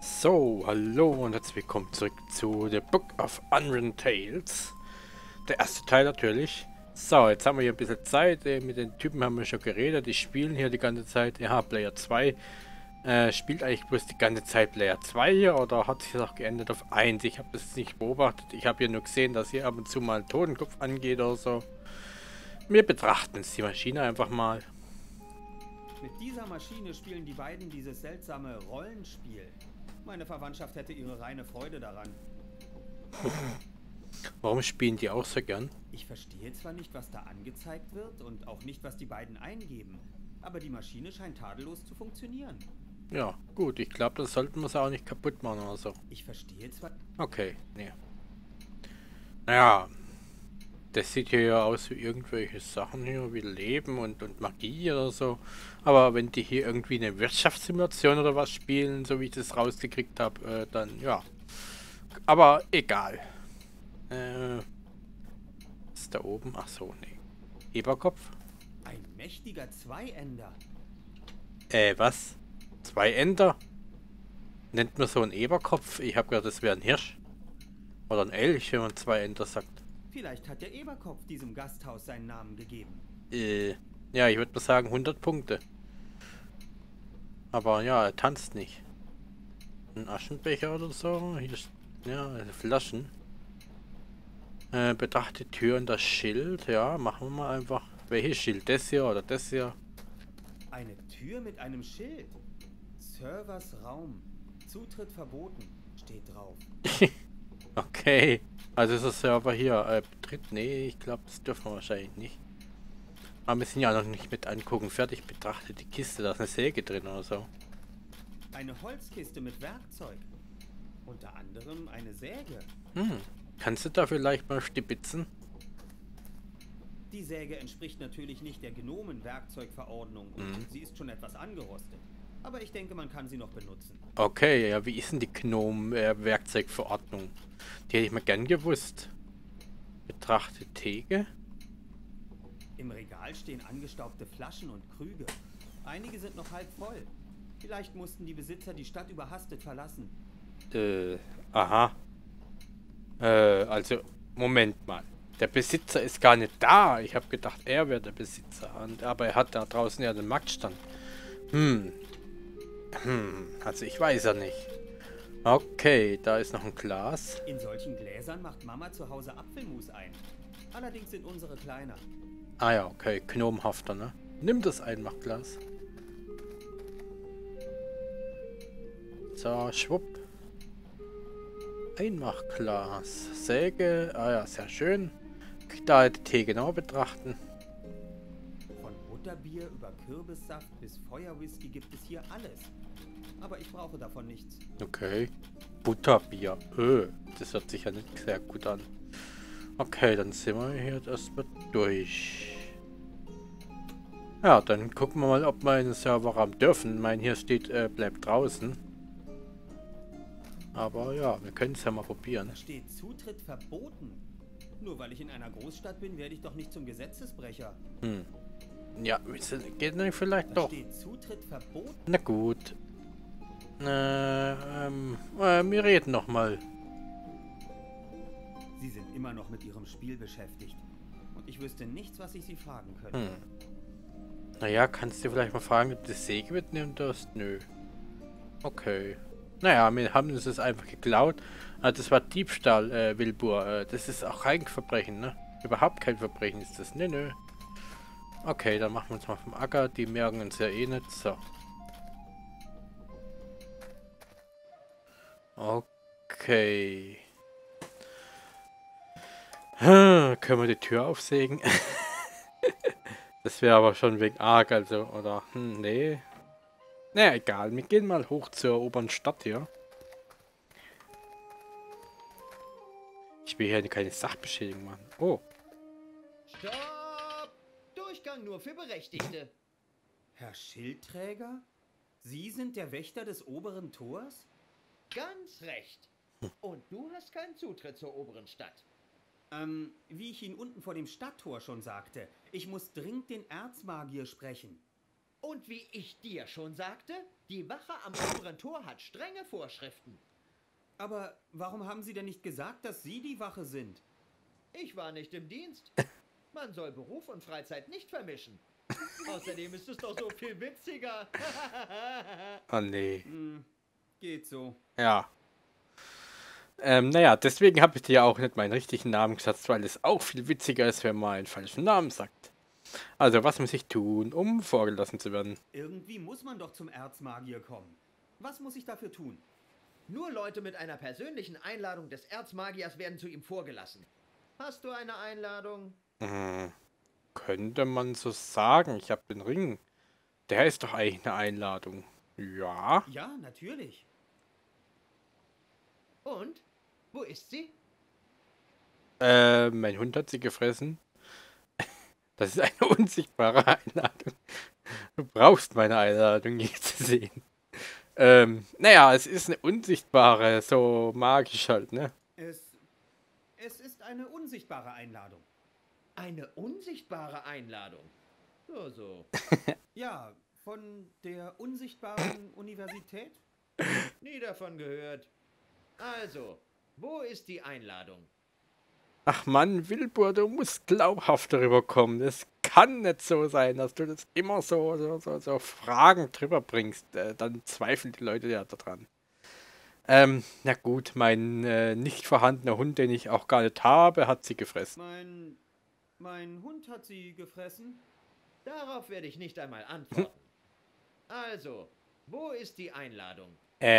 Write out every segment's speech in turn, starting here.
So, hallo und herzlich willkommen zurück zu The Book of Unwritten Tales. Der erste Teil natürlich. So, jetzt haben wir hier ein bisschen Zeit. Mit den Typen haben wir schon geredet. Die spielen hier die ganze Zeit. Ja, Player 2. Spielt eigentlich bloß die ganze Zeit Player 2 hier oder hat sich das auch geändert auf 1? Ich habe das nicht beobachtet. Ich habe hier nur gesehen, dass hier ab und zu mal ein Totenkopf angeht oder so. Wir betrachten jetzt die Maschine einfach mal. Mit dieser Maschine spielen die beiden dieses seltsame Rollenspiel. Meine Verwandtschaft hätte ihre reine Freude daran. Warum spielen die auch so gern? Ich verstehe zwar nicht, was da angezeigt wird und auch nicht, was die beiden eingeben, aber die Maschine scheint tadellos zu funktionieren. Ja, gut. Ich glaube, das sollten wir es auch nicht kaputt machen oder so. Ich verstehe zwar... Okay, nee. Naja, das sieht hier ja aus wie irgendwelche Sachen hier, wie Leben und Magie oder so. Aber wenn die hier irgendwie eine Wirtschaftssimulation oder was spielen, so wie ich das rausgekriegt habe, dann ja. Aber egal. Was ist da oben? Ach so, nee. Eberkopf? Ein mächtiger Zweiender. Was? Zwei Ender? Nennt man so einen Eberkopf? Ich habe gedacht, das wäre ein Hirsch. Oder ein Elch, wenn man zwei Ender sagt. Vielleicht hat der Eberkopf diesem Gasthaus seinen Namen gegeben. Ja, ich würde mal sagen 100 Punkte. Aber ja, er tanzt nicht. Ein Aschenbecher oder so. Hier ist, ja, Flaschen. Betrachte die Tür und das Schild. Ja, machen wir mal einfach. Welches Schild? Das hier oder das hier? Eine Tür mit einem Schild. Servers Raum. Zutritt verboten. Steht drauf. Okay. Also ist das Server hier. Betritt? Nee, ich glaube, das dürfen wir wahrscheinlich nicht. Aber wir sind ja noch nicht mit angucken. Fertig betrachtet die Kiste. Da ist eine Säge drin oder so. Eine Holzkiste mit Werkzeug. Unter anderem eine Säge. Kannst du da vielleicht mal stibitzen? Die Säge entspricht natürlich nicht der Gnomen-Werkzeugverordnung und sie ist schon etwas angerostet. Aber ich denke, man kann sie noch benutzen. Okay, ja, wie ist denn die Gnome-Werkzeugverordnung? Die hätte ich mal gern gewusst. Betrachte Theke. Im Regal stehen angestaubte Flaschen und Krüge. Einige sind noch halb voll. Vielleicht mussten die Besitzer die Stadt überhastet verlassen. Aha. Also, Moment mal. Der Besitzer ist gar nicht da. Ich habe gedacht, er wäre der Besitzer. Aber er hat da draußen ja den Marktstand. Also ich weiß ja nicht. Okay, da ist noch ein Glas. In solchen Gläsern macht Mama zu Hause Apfelmus ein. Allerdings sind unsere kleiner. Ah ja, okay, gnomenhafter, ne? Nimm das Einmachglas. So, schwupp. Einmachglas. Säge. Ah ja, sehr schön. Da die Tee genau betrachten. Von Butterbier über Kürbissaft bis Feuerwhisky gibt es hier alles. Aber ich brauche davon nichts. Okay. Butterbier. Das hört sich ja nicht sehr gut an. Okay, dann sind wir hier erstmal durch. Ja, dann gucken wir mal, ob wir in den Serverraum dürfen. Ich meine, hier steht, bleibt draußen. Aber ja, wir können es ja mal probieren. Da steht Zutritt verboten. Nur weil ich in einer Großstadt bin, werde ich doch nicht zum Gesetzesbrecher. Ja, geht nicht vielleicht Da doch. steht Zutritt verboten. Na gut. Wir reden noch mal. Sie sind immer noch mit ihrem Spiel beschäftigt. Und ich wüsste nichts, was ich sie fragen könnte. Naja, kannst du vielleicht mal fragen, ob du die Säge mitnehmen darfst? Nö. Okay. Naja, wir haben uns das einfach geklaut. Das war Diebstahl, Wilbur. Das ist auch kein Verbrechen, ne? Überhaupt kein Verbrechen ist das. Nö. Okay, dann machen wir uns mal vom Acker. Die merken uns ja eh nicht. So. Okay. Können wir die Tür aufsägen? Das wäre aber schon wegen arg, also, oder? Nee. Naja, egal. Wir gehen mal hoch zur oberen Stadt hier. Ich will hier keine Sachbeschädigung machen. Oh. Stopp! Durchgang nur für Berechtigte. Herr Schildträger? Sie sind der Wächter des oberen Tors? Ganz recht. Und du hast keinen Zutritt zur oberen Stadt. Wie ich Ihnen unten vor dem Stadttor schon sagte, ich muss dringend den Erzmagier sprechen. Und wie ich dir schon sagte, Die Wache am oberen Tor hat strenge Vorschriften. Aber warum haben Sie denn nicht gesagt, dass Sie die Wache sind? Ich war nicht im Dienst. Man soll Beruf und Freizeit nicht vermischen. Außerdem ist es doch so viel witziger. Oh nee. Geht so. Ja. Naja, deswegen habe ich dir auch nicht meinen richtigen Namen gesagt, weil es auch viel witziger ist, wenn man einen falschen Namen sagt. Also, was muss ich tun, um vorgelassen zu werden? Irgendwie muss man doch zum Erzmagier kommen. Was muss ich dafür tun? Nur Leute mit einer persönlichen Einladung des Erzmagiers werden zu ihm vorgelassen. Hast du eine Einladung? Könnte man so sagen, ich habe den Ring. Der ist doch eigentlich eine Einladung. Ja. Ja, natürlich. Und? Wo ist sie? Mein Hund hat sie gefressen. Das ist eine unsichtbare Einladung. Du brauchst meine Einladung nicht zu sehen. Naja, es ist eine unsichtbare, so magisch halt, ne? Es ist eine unsichtbare Einladung. Eine unsichtbare Einladung. So, so. Ja, von der unsichtbaren Universität? Nie davon gehört. Also, wo ist die Einladung? Ach Mann, Wilbur, du musst glaubhaft darüber kommen. Es kann nicht so sein, dass du das immer so Fragen drüber bringst. Dann zweifeln die Leute ja daran. Na gut, mein nicht vorhandener Hund, den ich auch gar nicht habe, hat sie gefressen. Mein Hund hat sie gefressen. Darauf werde ich nicht einmal antworten. Also, wo ist die Einladung?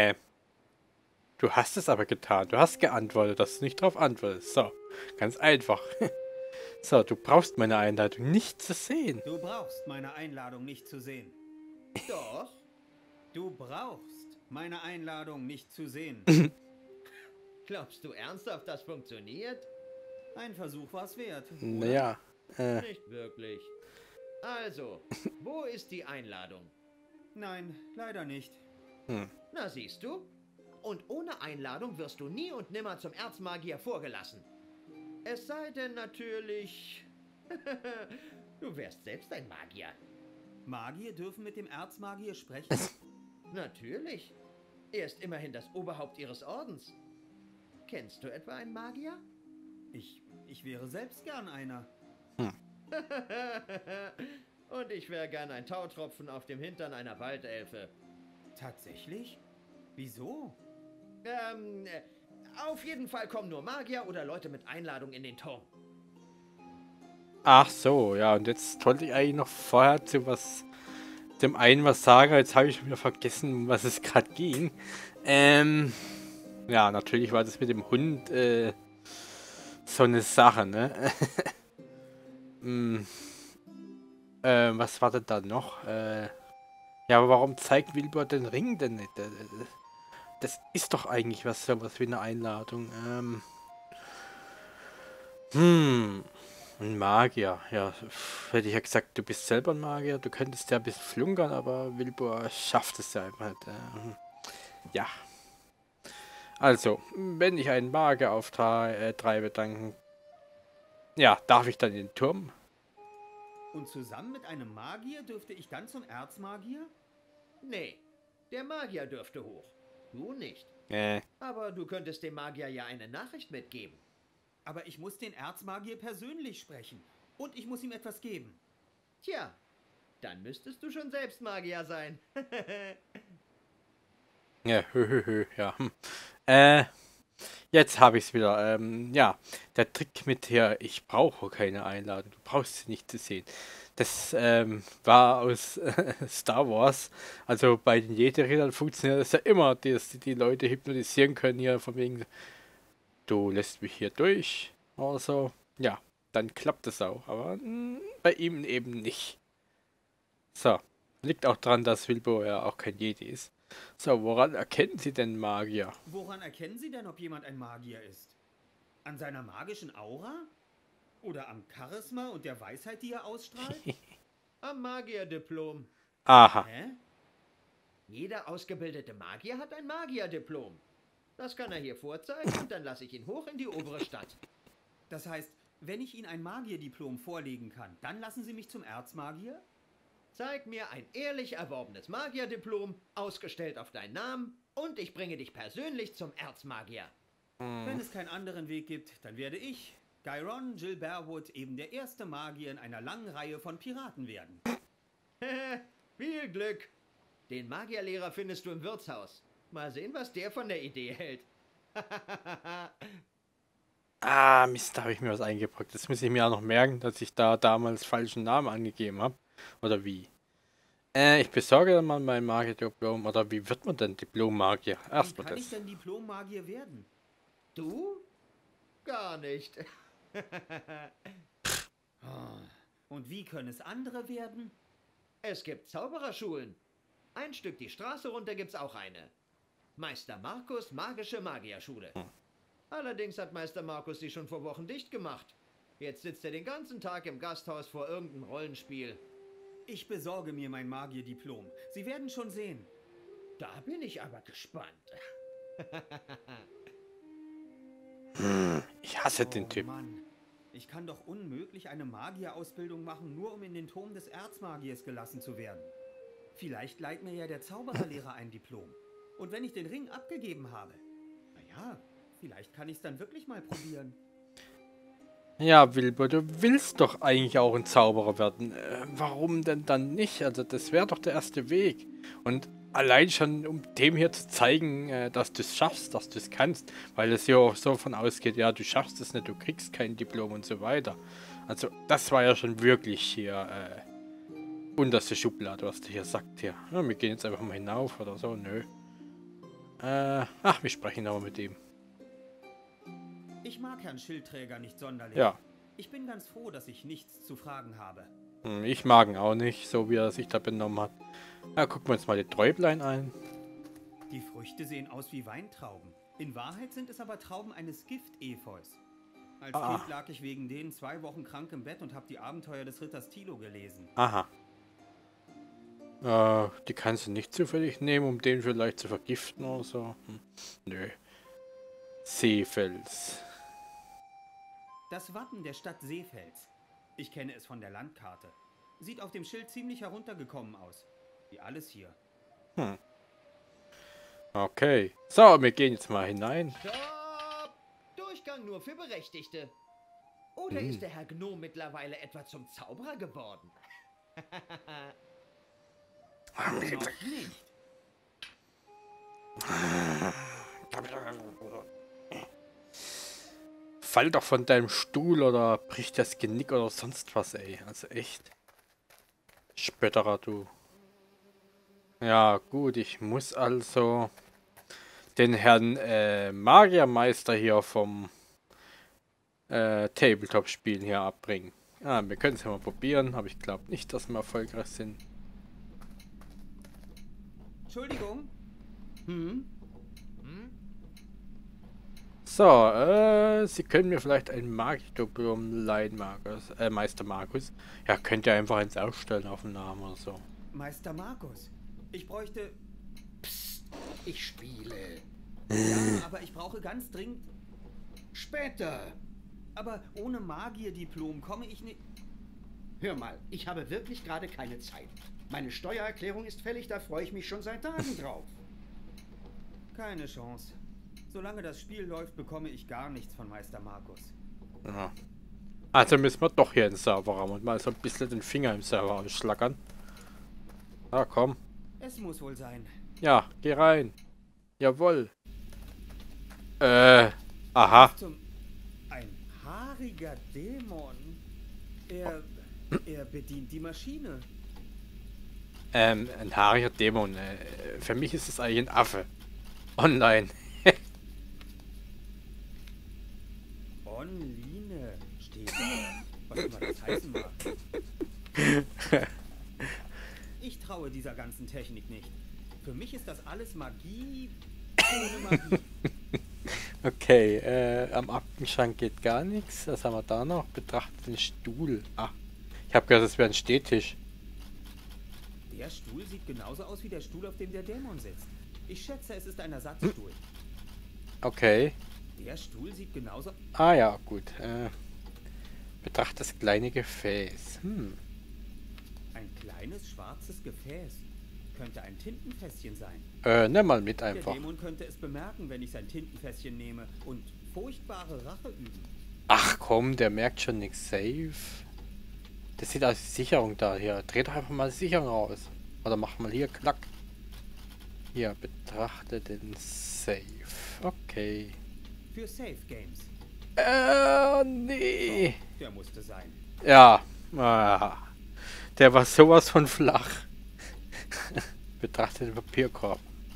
Du hast es aber getan. Du hast geantwortet, dass du nicht darauf antwortest. So, ganz einfach. So, du brauchst meine Einladung nicht zu sehen. Du brauchst meine Einladung nicht zu sehen. Doch. Du brauchst meine Einladung nicht zu sehen. Glaubst du ernsthaft, das funktioniert? Ein Versuch war es wert. Oder? Naja, Nicht wirklich. Also, wo ist die Einladung? Nein, leider nicht. Na siehst du? Und ohne Einladung wirst du nie und nimmer zum Erzmagier vorgelassen. Es sei denn natürlich... du wärst selbst ein Magier. Magier dürfen mit dem Erzmagier sprechen? Natürlich. Er ist immerhin das Oberhaupt ihres Ordens. Kennst du etwa einen Magier? Ich wäre selbst gern einer. Und ich wäre gern ein Tautropfen auf dem Hintern einer Waldelfe. Tatsächlich? Wieso? Auf jeden Fall kommen nur Magier oder Leute mit Einladung in den Turm. ach so, ja, und jetzt wollte ich eigentlich noch vorher zu dem einen was sagen, jetzt habe ich schon wieder vergessen, um was es gerade ging. Ja, natürlich war das mit dem Hund, so eine Sache, ne? Was war denn da noch? Ja, aber warum zeigt Wilbur den Ring denn nicht? Das ist doch eigentlich sowas wie eine Einladung. Ein Magier. Ja, hätte ich ja gesagt, du bist selber ein Magier. Du könntest ja ein bisschen flunkern, aber Wilbur schafft es ja einfach nicht. Ja. Also, wenn ich einen Magier auftreibe, dann... Ja, darf ich dann in den Turm? Und zusammen mit einem Magier dürfte ich dann zum Erzmagier? Nee, der Magier dürfte hoch. Du nicht. Aber du könntest dem Magier ja eine Nachricht mitgeben. Aber ich muss den Erzmagier persönlich sprechen. Und ich muss ihm etwas geben. Tja, dann müsstest du schon selbst Magier sein. Ja, ja. Jetzt habe ich es wieder. Ja, der Trick mit der, ich brauche keine Einladung, du brauchst sie nicht zu sehen. Das war aus Star Wars. Also bei den Jedi-Rittern funktioniert das ja immer, dass die Leute hypnotisieren können hier von wegen, du lässt mich hier durch. Also, ja, dann klappt es auch. Aber bei ihm eben nicht. So, liegt auch daran, dass Wilbur ja auch kein Jedi ist. So, woran erkennen Sie denn Magier? Woran erkennen Sie denn, ob jemand ein Magier ist? An seiner magischen Aura? Oder am Charisma und der Weisheit, die er ausstrahlt? Am Magierdiplom. Aha. Hä? Jeder ausgebildete Magier hat ein Magierdiplom. Das kann er hier vorzeigen und dann lasse ich ihn hoch in die obere Stadt. Das heißt, wenn ich Ihnen ein Magierdiplom vorlegen kann, dann lassen Sie mich zum Erzmagier? Zeig mir ein ehrlich erworbenes Magierdiplom, ausgestellt auf deinen Namen, und ich bringe dich persönlich zum Erzmagier. Wenn es keinen anderen Weg gibt, dann werde ich, Gyron Jill Bearwood, eben der erste Magier in einer langen Reihe von Piraten werden. Viel Glück. Den Magierlehrer findest du im Wirtshaus. Mal sehen, was der von der Idee hält. Ah, Mist, da habe ich mir was eingepackt. Das muss ich mir auch noch merken, dass ich da damals falschen Namen angegeben habe. Oder wie? Ich besorge dann mal mein Magier-Diplom. Oder wie wird man denn Diplom-Magier? Wie Erstmal kann ich das. denn Diplom-Magier werden? Du? Gar nicht. Und wie können es andere werden? Es gibt Zaubererschulen. Ein Stück die Straße runter gibt's auch eine. Meister Markus Magische Magierschule. Allerdings hat Meister Markus die schon vor Wochen dicht gemacht. Jetzt sitzt er den ganzen Tag im Gasthaus vor irgendeinem Rollenspiel. Ich besorge mir mein Magier-Diplom. Sie werden schon sehen. Da bin ich aber gespannt. Ich hasse den Typ. Mann, ich kann doch unmöglich eine Magierausbildung machen, nur um in den Turm des Erzmagiers gelassen zu werden. Vielleicht leiht mir ja der Zaubererlehrer ein Diplom. Und wenn ich den Ring abgegeben habe, naja, vielleicht kann ich es dann wirklich mal probieren. Ja, Wilbur, du willst doch eigentlich auch ein Zauberer werden. Warum denn dann nicht? Also das wäre doch der erste Weg. Und allein schon, um dem hier zu zeigen, dass du es schaffst, dass du es kannst. Weil es ja auch so von ausgeht, ja, du schaffst es nicht, du kriegst kein Diplom und so weiter. Also das war ja schon wirklich hier unterste Schublade, was der hier sagt hier. Ja, wir gehen jetzt einfach mal hinauf oder so, nö. Ach, wir sprechen aber mit ihm. Ich mag Herrn Schildträger nicht sonderlich. Ja. Ich bin ganz froh, dass ich nichts zu fragen habe. Ich mag ihn auch nicht, so wie er sich da benommen hat. Ja, gucken wir uns mal die Träublein ein. Die Früchte sehen aus wie Weintrauben. In Wahrheit sind es aber Trauben eines Gift-Efeus. Als Kind lag ich wegen denen 2 Wochen krank im Bett und habe die Abenteuer des Ritters Tilo gelesen. Aha. Die kannst du nicht zufällig nehmen, um den vielleicht zu vergiften oder so? Nö. Seefels. Das Wappen der Stadt Seefels. Ich kenne es von der Landkarte. Sieht auf dem Schild ziemlich heruntergekommen aus. Wie alles hier. Okay. So, wir gehen jetzt mal hinein. Stopp! Durchgang nur für Berechtigte. Oder ist der Herr Gnom mittlerweile etwa zum Zauberer geworden? Noch nicht. Fall doch von deinem Stuhl oder brich das Genick oder sonst was, ey. Also echt. Spötterer, du. Ja, gut, ich muss also den Herrn Magiermeister hier vom Tabletop-Spielen hier abbringen. Ja, wir können es ja mal probieren, aber ich glaube nicht, dass wir erfolgreich sind. Entschuldigung. So, Sie können mir vielleicht ein Magier-Diplom leihen, Meister Markus. Ja, könnt ihr einfach eins ausstellen auf den Namen oder so. Meister Markus. Ich bräuchte... Psst, ich spiele. Ja, aber ich brauche ganz dringend... Später. Aber ohne Magierdiplom komme ich nicht... Hör mal, ich habe wirklich gerade keine Zeit. Meine Steuererklärung ist fällig, da freue ich mich schon seit Tagen drauf. Keine Chance. Solange das Spiel läuft, bekomme ich gar nichts von Meister Markus. Ja. Also müssen wir doch hier in den Serverraum und mal so ein bisschen den Finger im Server ausschlackern. Ja, komm. Es muss wohl sein. Ja, geh rein. Jawohl. Aha. Ein haariger Dämon. Er bedient die Maschine. Ein haariger Dämon. Für mich ist es eigentlich ein Affe. Online. Online steht da. Was immer das heißen mag. Ich traue dieser ganzen Technik nicht. Für mich ist das alles Magie ohne Magie. Okay, am Aktenschrank geht gar nichts. Was haben wir da noch? Betrachtet den Stuhl. Ah, ich habe gehört, das wäre ein Stehtisch. Der Stuhl sieht genauso aus wie der Stuhl, auf dem der Dämon sitzt. Ich schätze, es ist ein Ersatzstuhl. Okay. Der Stuhl sieht genauso... Ah ja, gut. Betracht das kleine Gefäß. Ein kleines schwarzes Gefäß. Könnte ein Tintenfässchen sein. Nimm mal mit Der einfach. Dämon könnte es bemerken, wenn ich sein Tintenfässchen nehme und furchtbare Rache üben. Ach komm, der merkt schon nichts. Safe. Das sieht aus wie Sicherung da hier. Dreht doch einfach mal die Sicherung raus. Oder mach mal hier, klack. Hier, betrachte den Safe. Okay. Für Safe Games. Nee. So, der musste sein. Ja. Ah, der war sowas von flach. Betrachte den Papierkorb.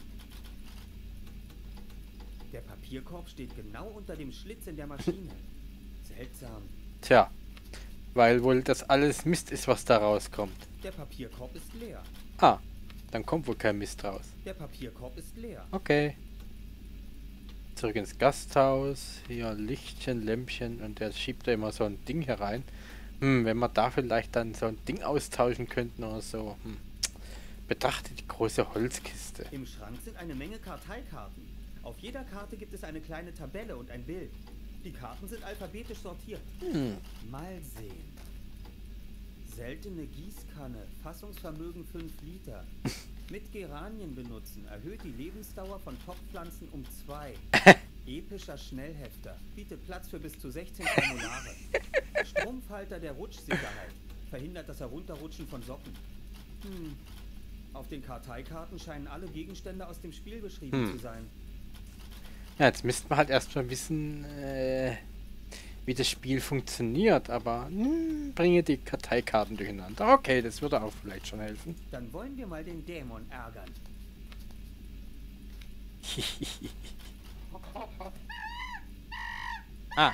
Der Papierkorb steht genau unter dem Schlitz in der Maschine. Seltsam. Tja. Weil wohl das alles Mist ist, was da rauskommt. Der Papierkorb ist leer. Ah, dann kommt wohl kein Mist raus. Der Papierkorb ist leer. Okay. Zurück ins Gasthaus. Hier Lichtchen, Lämpchen und der schiebt da immer so ein Ding herein. Wenn wir da vielleicht dann so ein Ding austauschen könnten oder so. Betrachte die große Holzkiste. Im Schrank sind eine Menge Karteikarten. Auf jeder Karte gibt es eine kleine Tabelle und ein Bild. Die Karten sind alphabetisch sortiert. Mal sehen. Seltene Gießkanne, Fassungsvermögen 5 Liter. Mit Geranien benutzen, erhöht die Lebensdauer von Topfpflanzen um 2. Epischer Schnellhefter, bietet Platz für bis zu 16 Formulare. Strumpfhalter der Rutschsicherheit, verhindert das Herunterrutschen von Socken. Auf den Karteikarten scheinen alle Gegenstände aus dem Spiel beschrieben zu sein. Ja, jetzt müssten wir halt erstmal wissen, wie das Spiel funktioniert, aber bringe die Karteikarten durcheinander. Okay, das würde auch vielleicht schon helfen. Dann wollen wir mal den Dämon ärgern. Ah.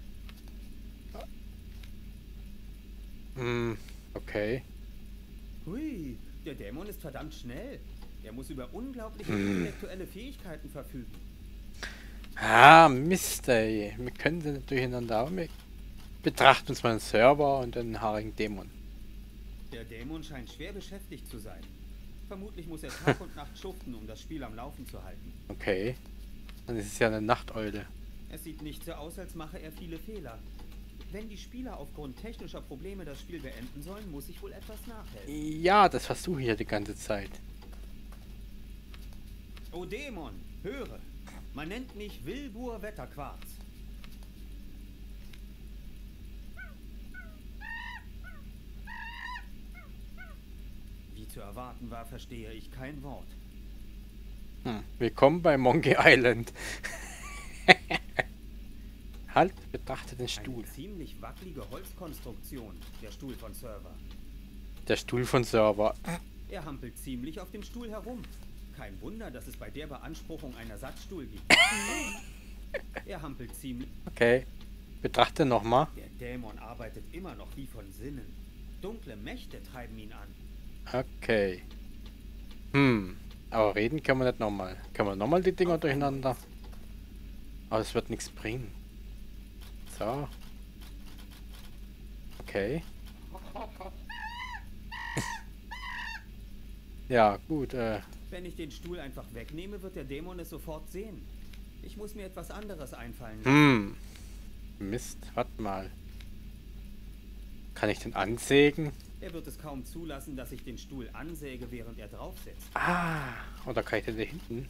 Okay. Hui, der Dämon ist verdammt schnell. Er muss über unglaubliche intellektuelle Fähigkeiten verfügen. Ah, Mist, ey. Wir können sie nicht durcheinander, aber wir betrachten uns mal den Server und den haarigen Dämon. Der Dämon scheint schwer beschäftigt zu sein. Vermutlich muss er Tag und Nacht schuften, um das Spiel am Laufen zu halten. Okay. Dann ist es ja eine Nachteule. Es sieht nicht so aus, als mache er viele Fehler. Wenn die Spieler aufgrund technischer Probleme das Spiel beenden sollen, muss ich wohl etwas nachhelfen. Ja, das versuche ich ja die ganze Zeit. O Dämon, höre! Man nennt mich Wilbur Wetterquarz. Wie zu erwarten war, verstehe ich kein Wort. Willkommen bei Monkey Island. Halt, betrachte den Stuhl. Eine ziemlich wackelige Holzkonstruktion, der Stuhl von Server. Der Stuhl von Server. Er hampelt ziemlich auf dem Stuhl herum. Kein Wunder, dass es bei der Beanspruchung einen Ersatzstuhl gibt. Er hampelt ziemlich... Okay. Betrachte nochmal. Der Dämon arbeitet immer noch wie von Sinnen. Dunkle Mächte treiben ihn an. Okay. Aber reden können wir nicht nochmal. Können wir nochmal die Dinger durcheinander? Aber es wird nichts bringen. So. Okay. Ja, gut, Wenn ich den Stuhl einfach wegnehme, wird der Dämon es sofort sehen. Ich muss mir etwas anderes einfallen lassen. Mist, warte mal. Kann ich den ansägen? Er wird es kaum zulassen, dass ich den Stuhl ansäge, während er draufsetzt. Ah, oder kann ich den da hinten?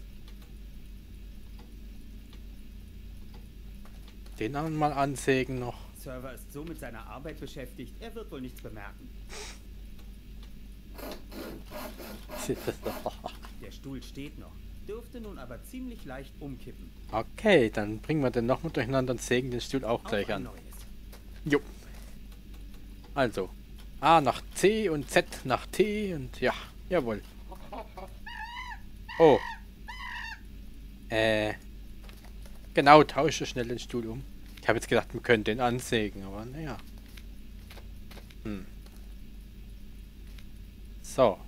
Den anderen mal ansägen noch. Server ist so mit seiner Arbeit beschäftigt, er wird wohl nichts bemerken. Der Stuhl steht noch, dürfte nun aber ziemlich leicht umkippen. Okay, dann bringen wir den nochmal durcheinander und sägen den Stuhl auch gleich ein an. neues. Jo. Also, A nach C und Z nach T und ja, jawohl. Oh. Genau, tausche schnell den Stuhl um. Ich habe jetzt gedacht, wir können den ansägen, aber naja. So.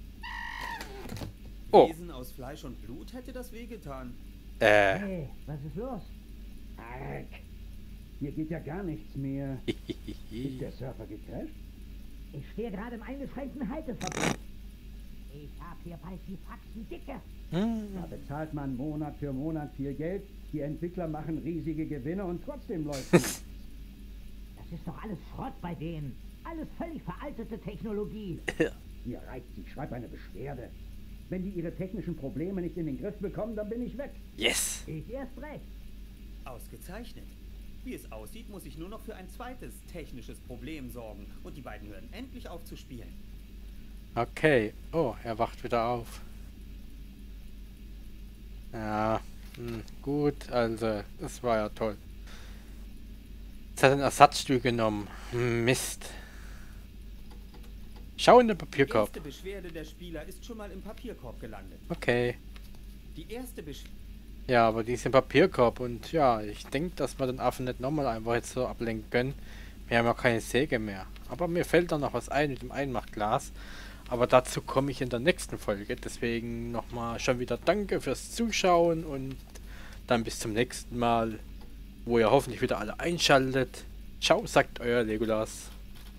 Oh. Wesen aus Fleisch und Blut hätte das wehgetan. Hey, was ist los? Arg. Hier geht ja gar nichts mehr. Ist der Surfer gecrasht? Ich stehe gerade im eingeschränkten Halteverbot. Ich hab hier bald die Faxen dicke. Da bezahlt man Monat für Monat viel Geld. Die Entwickler machen riesige Gewinne und trotzdem läuft nichts. Das ist doch alles Schrott bei denen. Alles völlig veraltete Technologie. Mir reicht's, ich schreibe eine Beschwerde. Wenn die ihre technischen Probleme nicht in den Griff bekommen, dann bin ich weg. Yes! Ich erst recht. Ausgezeichnet. Wie es aussieht, muss ich nur noch für ein zweites technisches Problem sorgen. Und die beiden hören endlich auf zu spielen. Okay. Oh, er wacht wieder auf. Ja, gut, also, das war ja toll. Jetzt hat er einen Ersatzstuhl genommen. Mist. Schau in den Die Papierkorb. erste Beschwerde der Spieler ist schon mal im Papierkorb gelandet. Okay. Die erste Beschwerde... Ja, aber die ist im Papierkorb und ja, ich denke, dass wir den Affen nicht nochmal einfach jetzt so ablenken können. Wir haben ja keine Säge mehr. Aber mir fällt da noch was ein mit dem Einmachglas. Aber dazu komme ich in der nächsten Folge. Deswegen nochmal schon wieder danke fürs Zuschauen und dann bis zum nächsten Mal, wo ihr hoffentlich wieder alle einschaltet. Ciao, sagt euer Legolas.